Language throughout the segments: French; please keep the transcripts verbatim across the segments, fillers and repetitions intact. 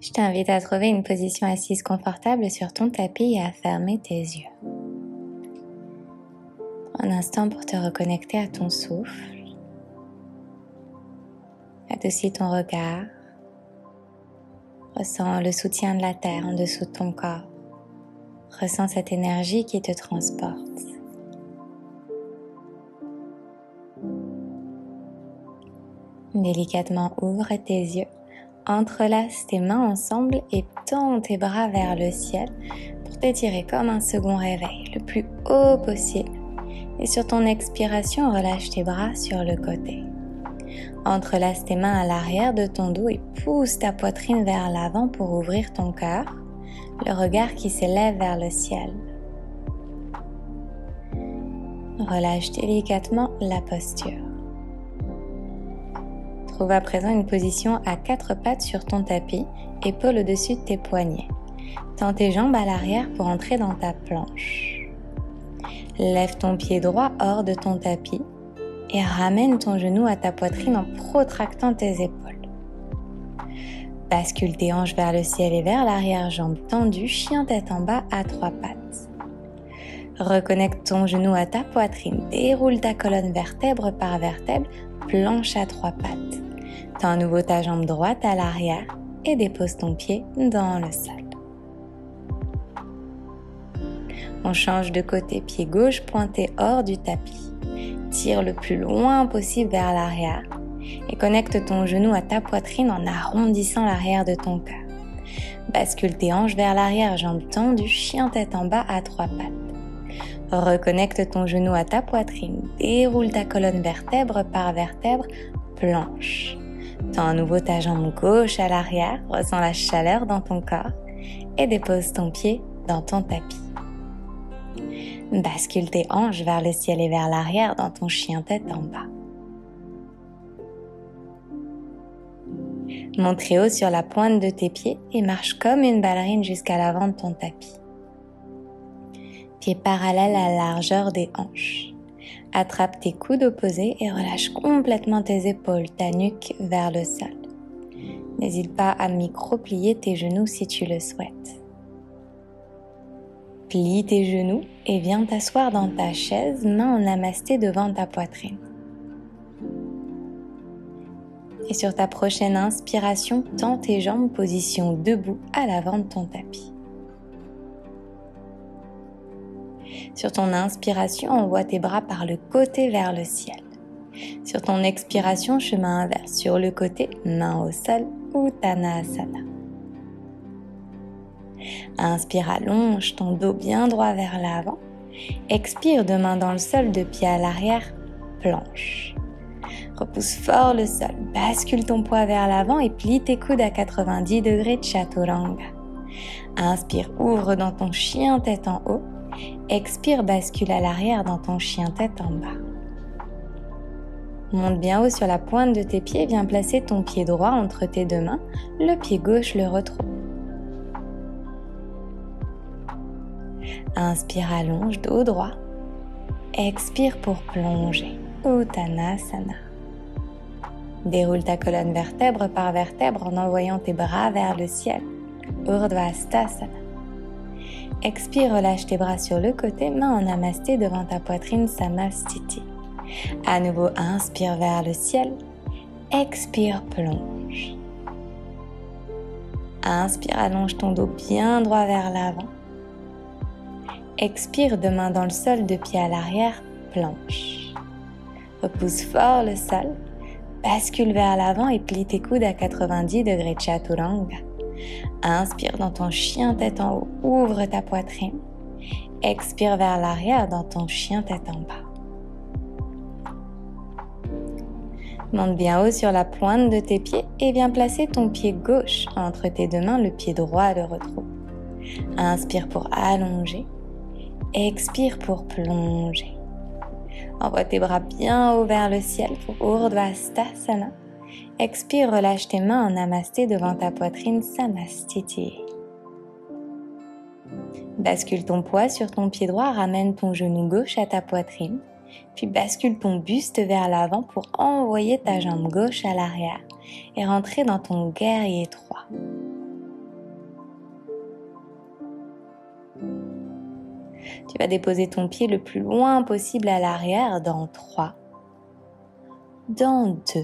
Je t'invite à trouver une position assise confortable sur ton tapis et à fermer tes yeux. Un instant pour te reconnecter à ton souffle. Adoucis ton regard. Ressens le soutien de la terre en dessous de ton corps. Ressens cette énergie qui te transporte. Délicatement ouvre tes yeux. Entrelace tes mains ensemble et tends tes bras vers le ciel pour t'étirer comme un second réveil, le plus haut possible. Et sur ton expiration, relâche tes bras sur le côté. Entrelace tes mains à l'arrière de ton dos et pousse ta poitrine vers l'avant pour ouvrir ton cœur, le regard qui s'élève vers le ciel. Relâche délicatement la posture. Trouve à présent une position à quatre pattes sur ton tapis, épaules au-dessus de tes poignets. Tends tes jambes à l'arrière pour entrer dans ta planche. Lève ton pied droit hors de ton tapis et ramène ton genou à ta poitrine en protractant tes épaules. Bascule tes hanches vers le ciel et vers l'arrière-jambe tendue, chien tête en bas à trois pattes. Reconnecte ton genou à ta poitrine, déroule ta colonne vertèbre par vertèbre, planche à trois pattes. Tends à nouveau ta jambe droite à l'arrière et dépose ton pied dans le sol. On change de côté, pied gauche pointé hors du tapis. Tire le plus loin possible vers l'arrière et connecte ton genou à ta poitrine en arrondissant l'arrière de ton cœur. Bascule tes hanches vers l'arrière, jambes tendues, chien tête en bas à trois pattes. Reconnecte ton genou à ta poitrine, déroule ta colonne vertèbre par vertèbre, planche. Tends à nouveau ta jambe gauche à l'arrière, ressens la chaleur dans ton corps et dépose ton pied dans ton tapis. Bascule tes hanches vers le ciel et vers l'arrière dans ton chien tête en bas. Monte très haut sur la pointe de tes pieds et marche comme une ballerine jusqu'à l'avant de ton tapis. Pieds parallèles à la largeur des hanches. Attrape tes coudes opposés et relâche complètement tes épaules, ta nuque vers le sol. N'hésite pas à micro-plier tes genoux si tu le souhaites. Plie tes genoux et viens t'asseoir dans ta chaise, main en namasté devant ta poitrine. Et sur ta prochaine inspiration, tends tes jambes, position debout à l'avant de ton tapis. Sur ton inspiration, envoie tes bras par le côté vers le ciel. Sur ton expiration, chemin inverse sur le côté, main au sol, Uttanasana. Inspire, allonge ton dos bien droit vers l'avant. Expire, deux mains dans le sol, deux pieds à l'arrière, planche. Repousse fort le sol, bascule ton poids vers l'avant et plie tes coudes à quatre-vingt-dix degrés, Chaturanga. Inspire, ouvre dans ton chien tête en haut. Expire, bascule à l'arrière dans ton chien tête en bas. Monte bien haut sur la pointe de tes pieds, viens placer ton pied droit entre tes deux mains, le pied gauche le retrouve. Inspire, allonge, dos droit. Expire pour plonger, Uttanasana. Déroule ta colonne vertèbre par vertèbre en envoyant tes bras vers le ciel, Urdhva-sthasana. Expire, relâche tes bras sur le côté, main en namasté devant ta poitrine, Samastiti. À nouveau, inspire vers le ciel. Expire, plonge. Inspire, allonge ton dos bien droit vers l'avant. Expire, deux mains dans le sol, deux pieds à l'arrière, planche. Repousse fort le sol. Bascule vers l'avant et plie tes coudes à quatre-vingt-dix degrés, Chaturanga. Inspire dans ton chien tête en haut, ouvre ta poitrine. Expire vers l'arrière dans ton chien tête en bas. Monte bien haut sur la pointe de tes pieds et viens placer ton pied gauche entre tes deux mains, le pied droit le retrouve. Inspire pour allonger. Expire pour plonger. Envoie tes bras bien haut vers le ciel pour Urdhva-sthasana. Expire, relâche tes mains en namasté devant ta poitrine, Samastiti. Bascule ton poids sur ton pied droit, ramène ton genou gauche à ta poitrine, puis bascule ton buste vers l'avant pour envoyer ta jambe gauche à l'arrière et rentrer dans ton guerrier trois. Tu vas déposer ton pied le plus loin possible à l'arrière dans trois, dans deux,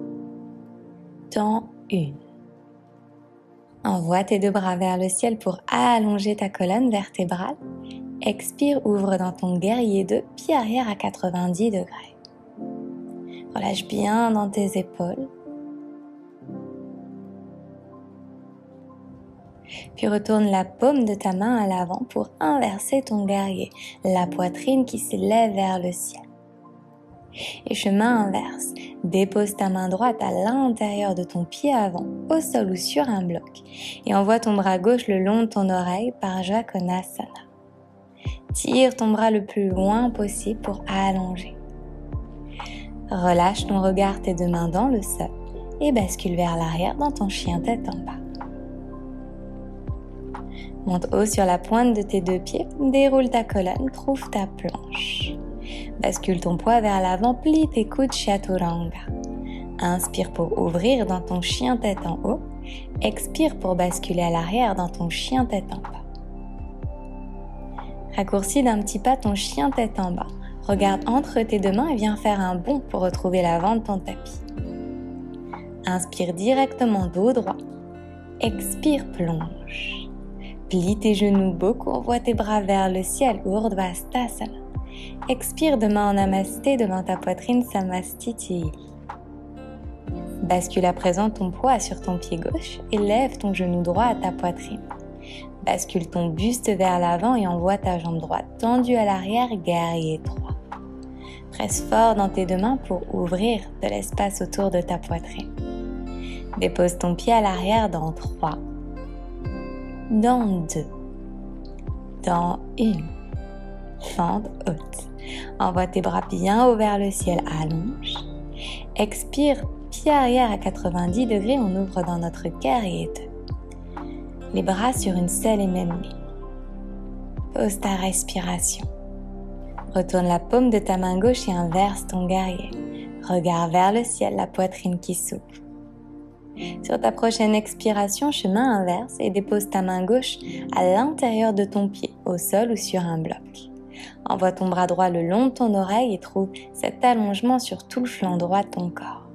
dans une. Envoie tes deux bras vers le ciel pour allonger ta colonne vertébrale. Expire, ouvre dans ton guerrier deux, pied arrière à quatre-vingt-dix degrés. Relâche bien dans tes épaules. Puis retourne la paume de ta main à l'avant pour inverser ton guerrier, la poitrine qui s'élève vers le ciel. Et chemin inverse, dépose ta main droite à l'intérieur de ton pied avant, au sol ou sur un bloc, et envoie ton bras gauche le long de ton oreille par Konasana. Tire ton bras le plus loin possible pour allonger. Relâche ton regard, tes deux mains dans le sol, et bascule vers l'arrière dans ton chien tête en bas. Monte haut sur la pointe de tes deux pieds, déroule ta colonne, trouve ta planche. Bascule ton poids vers l'avant, plie tes coudes Chaturanga. Inspire pour ouvrir dans ton chien tête en haut. Expire pour basculer à l'arrière dans ton chien tête en bas. Raccourcis d'un petit pas ton chien tête en bas. Regarde entre tes deux mains et viens faire un bond pour retrouver l'avant de ton tapis. Inspire directement dos droit. Expire, plonge. Plie tes genoux, beaucoup, envoie tes bras vers le ciel, Urdhvastasana. Expire de main en namasté devant ta poitrine, Samastiti. Bascule à présent ton poids sur ton pied gauche et lève ton genou droit à ta poitrine. Bascule ton buste vers l'avant et envoie ta jambe droite tendue à l'arrière, guerrier trois. Presse fort dans tes deux mains pour ouvrir de l'espace autour de ta poitrine. Dépose ton pied à l'arrière dans trois, dans deux, dans une. Fente haute. Envoie tes bras bien haut vers le ciel, allonge. Expire, pied arrière à quatre-vingt-dix degrés, on ouvre dans notre guerrier deux. Les bras sur une seule et même ligne. Pose ta respiration. Retourne la paume de ta main gauche et inverse ton guerrier. Regard vers le ciel, la poitrine qui s'ouvre. Sur ta prochaine expiration, chemin inverse et dépose ta main gauche à l'intérieur de ton pied, au sol ou sur un bloc. Envoie ton bras droit le long de ton oreille et trouve cet allongement sur tout le flanc droit de ton corps.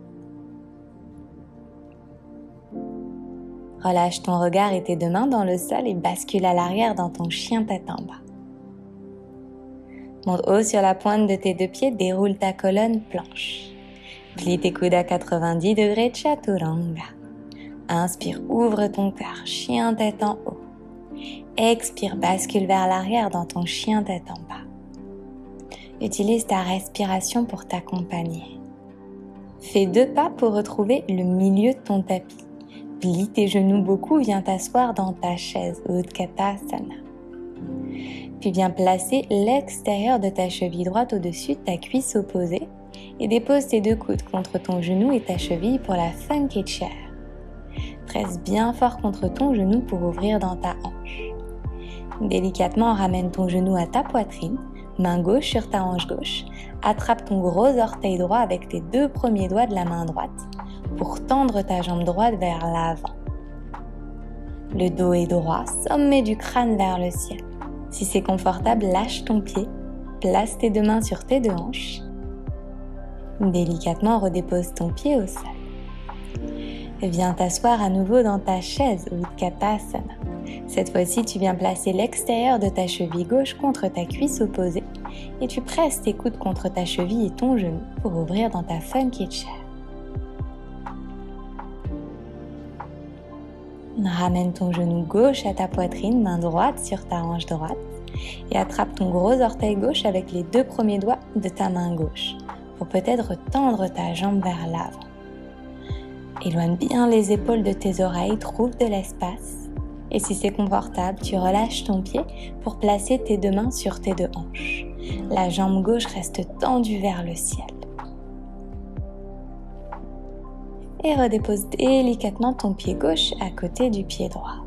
Relâche ton regard et tes deux mains dans le sol et bascule à l'arrière dans ton chien tête en bas. Monte haut sur la pointe de tes deux pieds, déroule ta colonne, planche. Plie tes coudes à quatre-vingt-dix degrés, Chaturanga. Inspire, ouvre ton cœur, chien tête en haut. Expire, bascule vers l'arrière dans ton chien tête en bas. Utilise ta respiration pour t'accompagner. Fais deux pas pour retrouver le milieu de ton tapis. Plie tes genoux beaucoup, viens t'asseoir dans ta chaise, Utkatasana. Puis viens placer l'extérieur de ta cheville droite au-dessus de ta cuisse opposée et dépose tes deux coudes contre ton genou et ta cheville pour la Funky Chair. Presse bien fort contre ton genou pour ouvrir dans ta hanche. Délicatement, ramène ton genou à ta poitrine, main gauche sur ta hanche gauche. Attrape ton gros orteil droit avec tes deux premiers doigts de la main droite pour tendre ta jambe droite vers l'avant. Le dos est droit, sommet du crâne vers le ciel. Si c'est confortable, lâche ton pied, place tes deux mains sur tes deux hanches. Délicatement, redépose ton pied au sol. Viens t'asseoir à nouveau dans ta chaise, Utkatasana. Cette fois-ci, tu viens placer l'extérieur de ta cheville gauche contre ta cuisse opposée et tu presses tes coudes contre ta cheville et ton genou pour ouvrir dans ta Funky Chair. Ramène ton genou gauche à ta poitrine, main droite sur ta hanche droite et attrape ton gros orteil gauche avec les deux premiers doigts de ta main gauche pour peut-être tendre ta jambe vers l'avant. Éloigne bien les épaules de tes oreilles, trouve de l'espace. Et si c'est confortable, tu relâches ton pied pour placer tes deux mains sur tes deux hanches. La jambe gauche reste tendue vers le ciel. Et redépose délicatement ton pied gauche à côté du pied droit.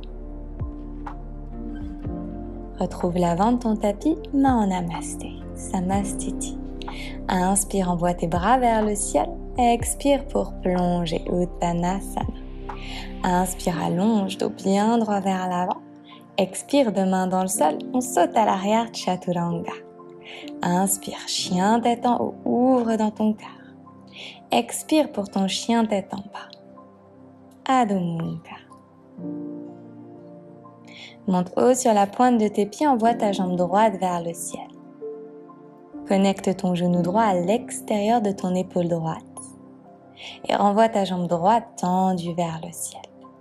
Retrouve l'avant de ton tapis, main en namasté, Samastiti. Inspire, envoie tes bras vers le ciel. Expire pour plonger, Uttanasana. Inspire, allonge, dos bien droit vers l'avant. Expire de main dans le sol, on saute à l'arrière Chaturanga. Inspire, chien tête en haut, ouvre dans ton cœur. Expire pour ton chien tête en bas. Adho Mukha. Monte haut sur la pointe de tes pieds, envoie ta jambe droite vers le ciel. Connecte ton genou droit à l'extérieur de ton épaule droite et renvoie ta jambe droite tendue vers le ciel.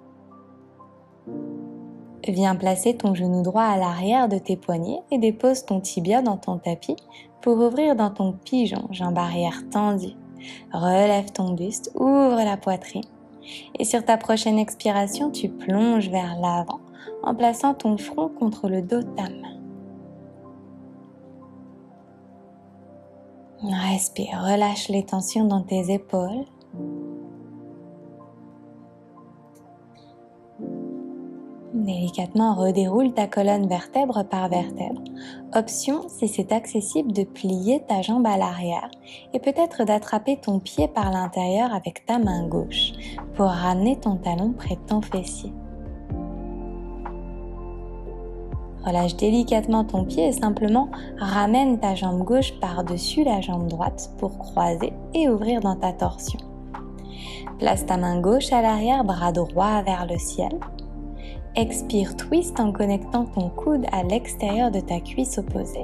Viens placer ton genou droit à l'arrière de tes poignets et dépose ton tibia dans ton tapis pour ouvrir dans ton pigeon, jambe arrière tendue. Relève ton buste, ouvre la poitrine et sur ta prochaine expiration, tu plonges vers l'avant en plaçant ton front contre le dos de ta main. Respire, relâche les tensions dans tes épaules. Délicatement, redéroule ta colonne vertèbre par vertèbre. Option, si c'est accessible, de plier ta jambe à l'arrière et peut-être d'attraper ton pied par l'intérieur avec ta main gauche pour ramener ton talon près de ton fessier. Relâche délicatement ton pied et simplement ramène ta jambe gauche par-dessus la jambe droite pour croiser et ouvrir dans ta torsion. Place ta main gauche à l'arrière, bras droit vers le ciel. Expire, twist en connectant ton coude à l'extérieur de ta cuisse opposée.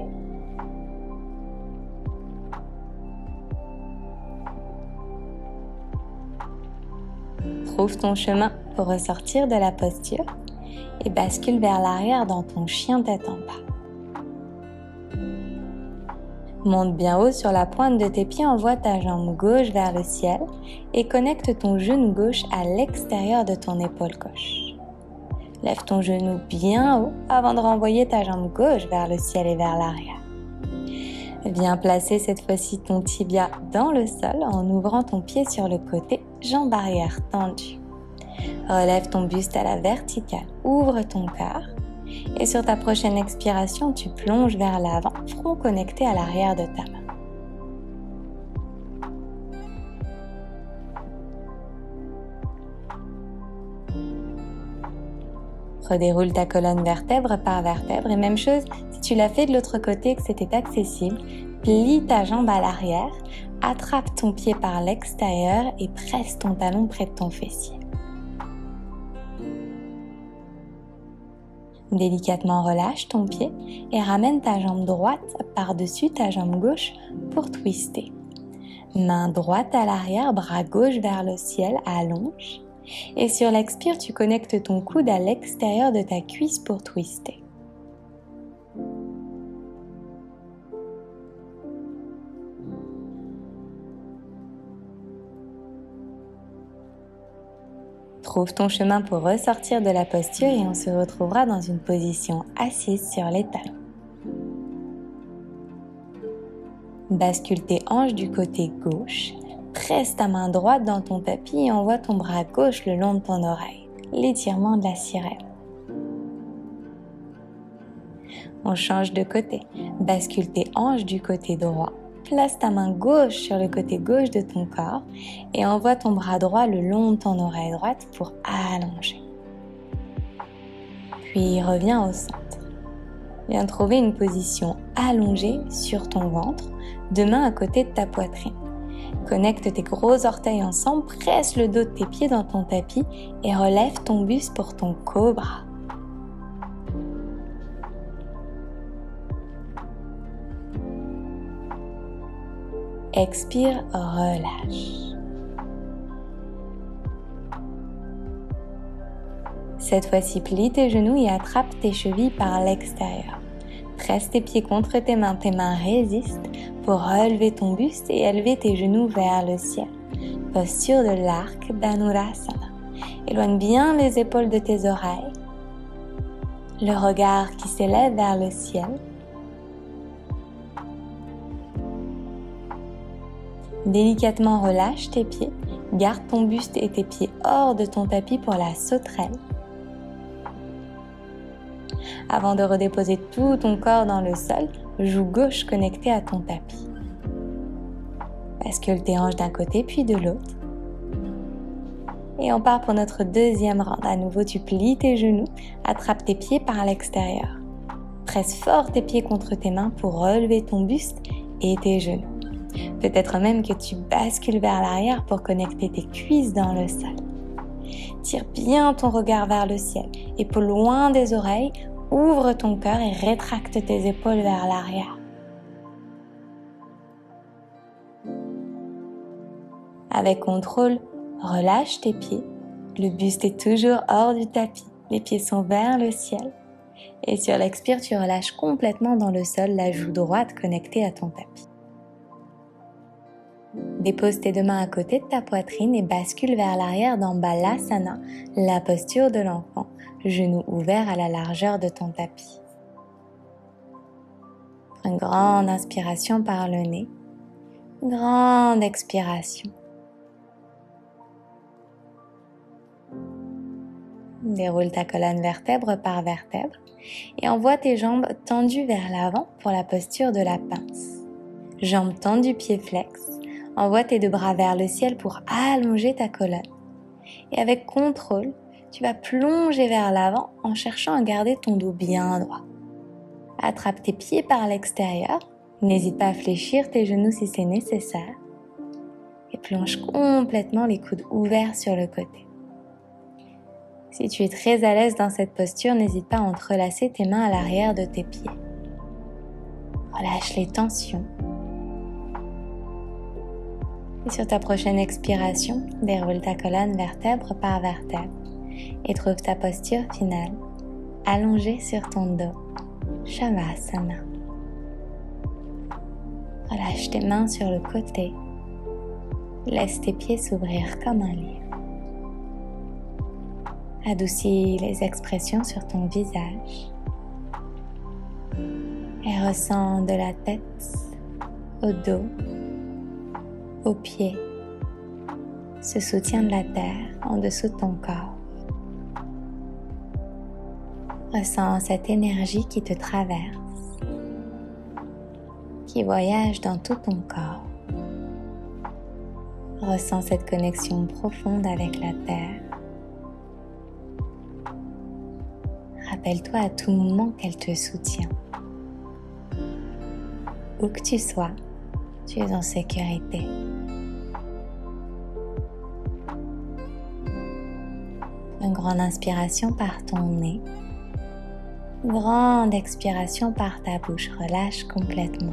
Trouve ton chemin pour ressortir de la posture et bascule vers l'arrière dans ton chien tête en bas. Monte bien haut sur la pointe de tes pieds, envoie ta jambe gauche vers le ciel et connecte ton genou gauche à l'extérieur de ton épaule gauche. Lève ton genou bien haut avant de renvoyer ta jambe gauche vers le ciel et vers l'arrière. Viens placer cette fois-ci ton tibia dans le sol en ouvrant ton pied sur le côté, jambe arrière tendue. Relève ton buste à la verticale, ouvre ton cœur et sur ta prochaine expiration, tu plonges vers l'avant, front connecté à l'arrière de ta main. Redéroule ta colonne vertèbre par vertèbre et même chose, si tu l'as fait de l'autre côté et que c'était accessible, plie ta jambe à l'arrière, attrape ton pied par l'extérieur et presse ton talon près de ton fessier. Délicatement relâche ton pied et ramène ta jambe droite par-dessus ta jambe gauche pour twister. Main droite à l'arrière, bras gauche vers le ciel, allonge. Et sur l'expire, tu connectes ton coude à l'extérieur de ta cuisse pour twister. Trouve ton chemin pour ressortir de la posture et on se retrouvera dans une position assise sur les talons. Bascule tes hanches du côté gauche. Presse ta main droite dans ton tapis et envoie ton bras gauche le long de ton oreille, l'étirement de la sirène. On change de côté. Bascule tes hanches du côté droit. Place ta main gauche sur le côté gauche de ton corps et envoie ton bras droit le long de ton oreille droite pour allonger. Puis reviens au centre. Viens trouver une position allongée sur ton ventre, deux mains à côté de ta poitrine. Connecte tes gros orteils ensemble, presse le dos de tes pieds dans ton tapis et relève ton buste pour ton cobra. Expire, relâche. Cette fois-ci, plie tes genoux et attrape tes chevilles par l'extérieur. Presse tes pieds contre tes mains, tes mains résistent pour relever ton buste et élever tes genoux vers le ciel. Posture de l'arc d'Anurasana. Éloigne bien les épaules de tes oreilles. Le regard qui s'élève vers le ciel. Délicatement relâche tes pieds. Garde ton buste et tes pieds hors de ton tapis pour la sauterelle. Avant de redéposer tout ton corps dans le sol, joue gauche connectée à ton tapis. Bascule tes hanches d'un côté puis de l'autre. Et on part pour notre deuxième round. À nouveau, tu plies tes genoux, attrape tes pieds par l'extérieur. Presse fort tes pieds contre tes mains pour relever ton buste et tes genoux. Peut-être même que tu bascules vers l'arrière pour connecter tes cuisses dans le sol. Tire bien ton regard vers le ciel, épaules loin des oreilles, ouvre ton cœur et rétracte tes épaules vers l'arrière. Avec contrôle, relâche tes pieds. Le buste est toujours hors du tapis. Les pieds sont vers le ciel. Et sur l'expire, tu relâches complètement dans le sol la joue droite connectée à ton tapis. Dépose tes deux mains à côté de ta poitrine et bascule vers l'arrière dans Balasana, la posture de l'enfant, genoux ouverts à la largeur de ton tapis. Prends une grande inspiration par le nez, grande expiration. Déroule ta colonne vertèbre par vertèbre et envoie tes jambes tendues vers l'avant pour la posture de la pince. Jambes tendues, pieds flex. Envoie tes deux bras vers le ciel pour allonger ta colonne. Et avec contrôle, tu vas plonger vers l'avant en cherchant à garder ton dos bien droit. Attrape tes pieds par l'extérieur. N'hésite pas à fléchir tes genoux si c'est nécessaire. Et plonge complètement les coudes ouverts sur le côté. Si tu es très à l'aise dans cette posture, n'hésite pas à entrelacer tes mains à l'arrière de tes pieds. Relâche les tensions. Et sur ta prochaine expiration, déroule ta colonne vertèbre par vertèbre et trouve ta posture finale, allongée sur ton dos, Shavasana. Relâche tes mains sur le côté. Laisse tes pieds s'ouvrir comme un livre. Adoucis les expressions sur ton visage et ressens de la tête au dos, aux pieds, ce soutien de la terre en dessous de ton corps. Ressens cette énergie qui te traverse, qui voyage dans tout ton corps. Ressens cette connexion profonde avec la terre. Rappelle-toi à tout moment qu'elle te soutient. Où que tu sois, tu es en sécurité. Une grande inspiration par ton nez. Une grande expiration par ta bouche. Relâche complètement.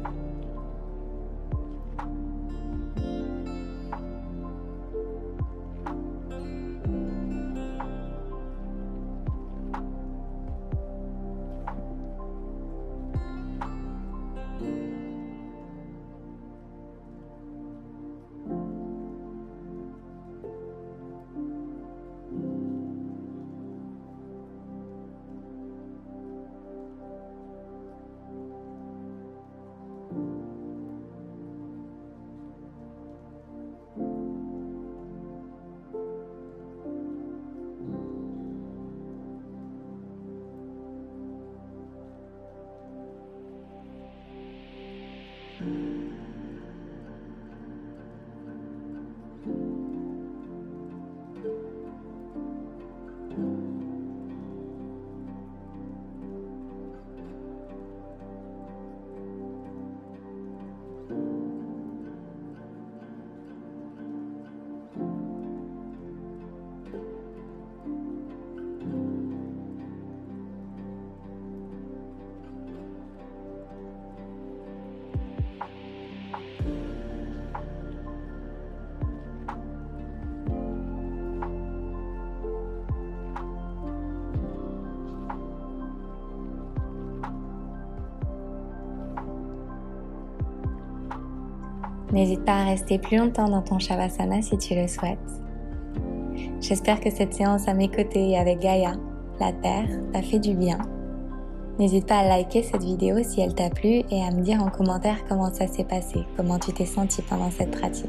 N'hésite pas à rester plus longtemps dans ton Shavasana si tu le souhaites. J'espère que cette séance à mes côtés et avec Gaïa, la Terre, t'a fait du bien. N'hésite pas à liker cette vidéo si elle t'a plu et à me dire en commentaire comment ça s'est passé, comment tu t'es senti pendant cette pratique.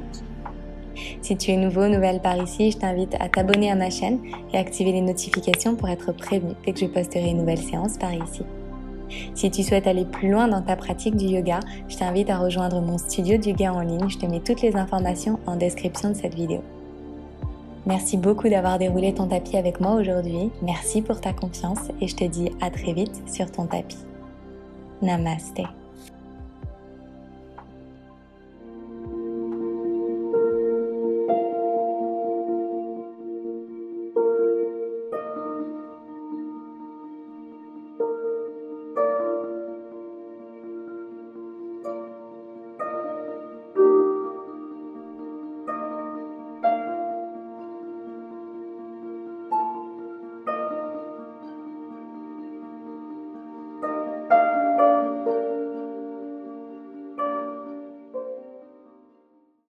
Si tu es nouveau, nouvelle par ici, je t'invite à t'abonner à ma chaîne et activer les notifications pour être prévenu dès que je posterai une nouvelle séance par ici. Si tu souhaites aller plus loin dans ta pratique du yoga, je t'invite à rejoindre mon studio de yoga en ligne. Je te mets toutes les informations en description de cette vidéo. Merci beaucoup d'avoir déroulé ton tapis avec moi aujourd'hui. Merci pour ta confiance et je te dis à très vite sur ton tapis. Namasté.